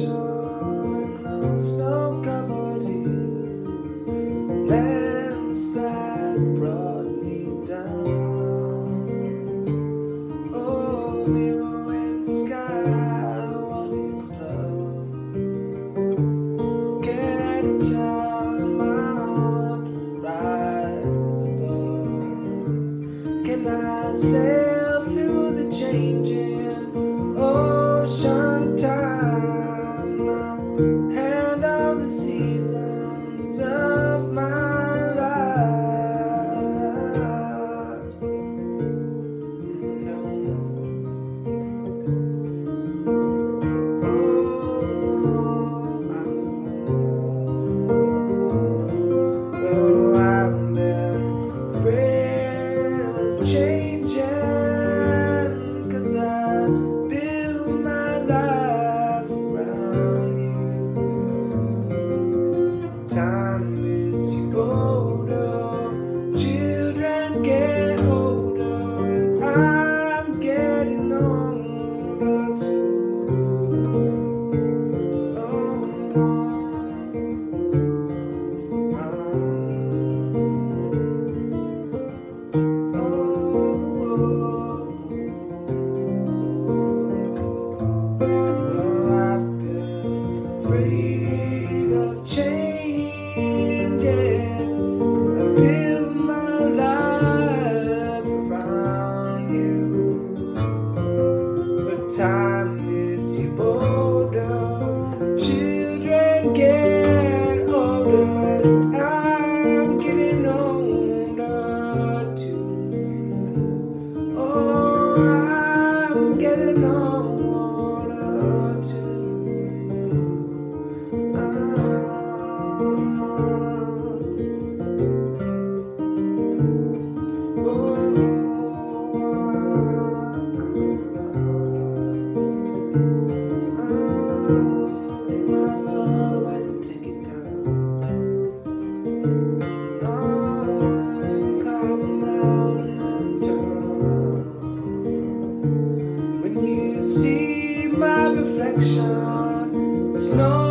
reflection in the snow-covered hills. Landslide brought me down. Oh, mirror in the sky, what is love? Can't tell my heart rise above. Can I sail through the changing ocean time? Hand of the seasons of my life. No, no. Oh, I've been afraid of changing, 'cause I build my life around you. Time makes you older, children get older, and I'm getting older too. Afraid of changing, I build my life around you. But time makes you older, children get older, and I'm getting older too. Oh, I'm getting older too. Make my love and take it down. Come out and turn around. When you see my reflection, snow